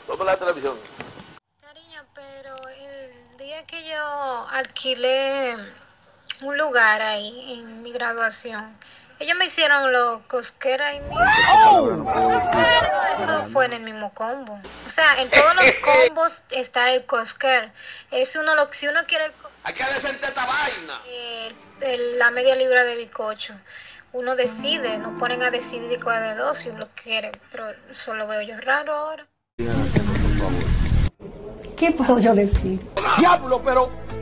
Ponme la televisión. Cariño, pero el día que yo alquilé un lugar ahí en mi graduación, ellos me hicieron los cosqueros ahí mismo. Esa palabra no puede decir. Eso fue en el mismo combo. O sea, en todos los combos está el cosquer. Es uno lo si uno quiere Hay que decente esta vaina. la media libra de bizcocho. Uno decide, no ponen a decidir cuál de dos si uno quiere, pero eso lo veo yo raro ahora. Por favor. ¿Qué puedo yo decir? Diablo, pero